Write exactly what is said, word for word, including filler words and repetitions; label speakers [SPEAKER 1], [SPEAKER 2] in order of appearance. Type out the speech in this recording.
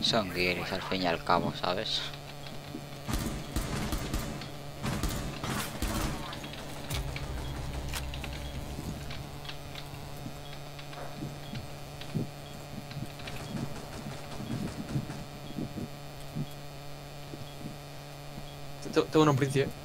[SPEAKER 1] Son guiris al fin y al cabo, ¿sabes?
[SPEAKER 2] Tengo una noticia.